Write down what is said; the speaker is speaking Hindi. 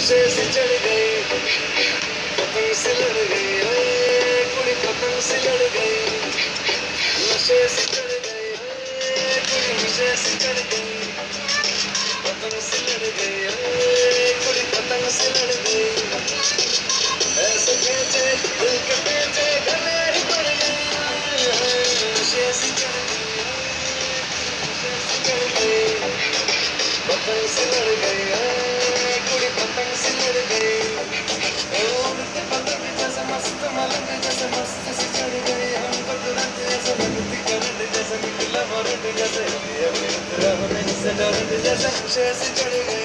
नशे से चढ़ गई, पतंग से लड़ गई, कुड़ी पतंग से लड़ गई, नशे से चढ़ गई, कुड़ी नशे से चढ़ गई, पतंग से लड़ गई, कुड़ी पतंग से लड़ गई, ऐसे खींचे दिल के पीछे गले ही पड़ गई, नशे से चढ़ गई, नशे से चढ़ गई, पतंग से लड़ गई, कुड़ी पतंग से लड़ गई, उड़ते पतंग जैसे मस्त मलंग जैसे मस्त से चढ़ गई, हमको तुरंत ऐसे लगती करंट जैसे निकला वारंट जैसे अभी उतरा हमें से डरंट जैसे नशे से चढ़ गई।